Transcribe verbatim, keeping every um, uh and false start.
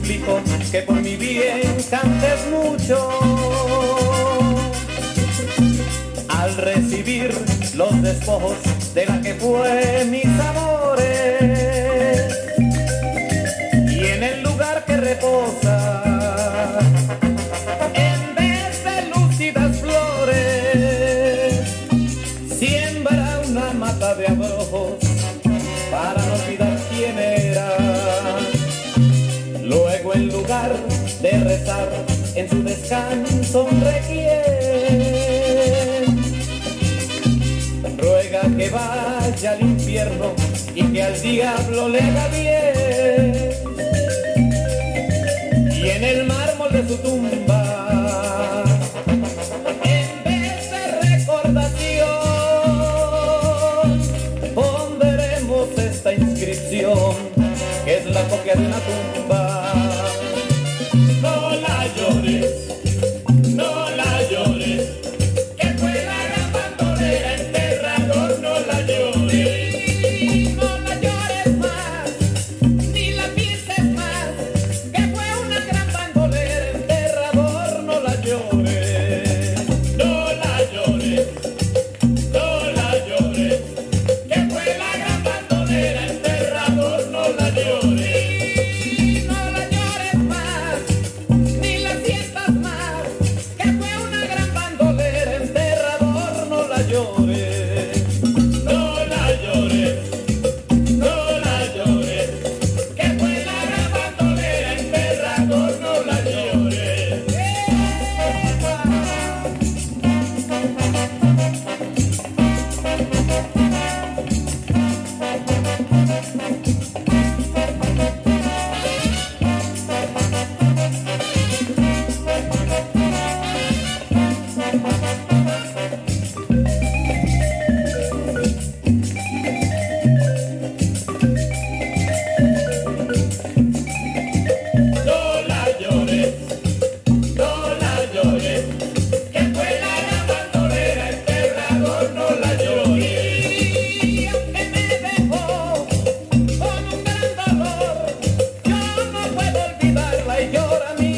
suplico que por mi bien cantes mucho. Al recibir los despojos de la que fue mis amores, y en el lugar que reposa, en vez de lúcidas flores, siembra una mata de abrojos para no olvidar quién era. Luego, en lugar de rezar, en su descanso un requiem, ruega que vaya al infierno y que al diablo le haga bien. Y en el mármol de su tumba, en vez de recordación, pondremos esta inscripción, que es la copia de una tumba. No la llores, no la llores, que fue la gran bandolera, enterrador, no la llores. No la llores más, ni la pienses más, que fue una gran bandolera, enterrador, no la llores. No la llores, no la llores, que fue la gran bandolera, enterrador, no la llores. Llora mi